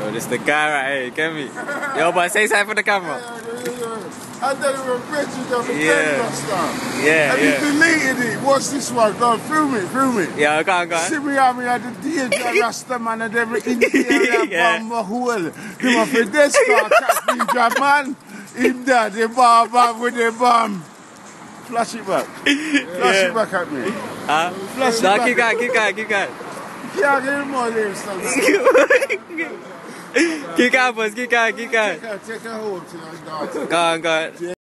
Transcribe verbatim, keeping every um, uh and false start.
Yo, this the guy right here, you get me? Yo, but say something for the camera. I don't even mention them again Yeah. last time. Yeah, Have yeah. you deleted it? What's this one? Go on, film it, film it. Yeah, go on, go on. See me how me had the D J Rasta man and them India Yeah. bomb whole. Him off the desk car, catch ninja man. Him there, the bar bar with the bomb. Flash it back. Flash Yeah. it back at me. Huh? Flash it No, back. keep going, keep going, keep going. Yeah, give him more names. Keep going, boys, keep going, keep going. Take her home to your daughter. Go on, go on.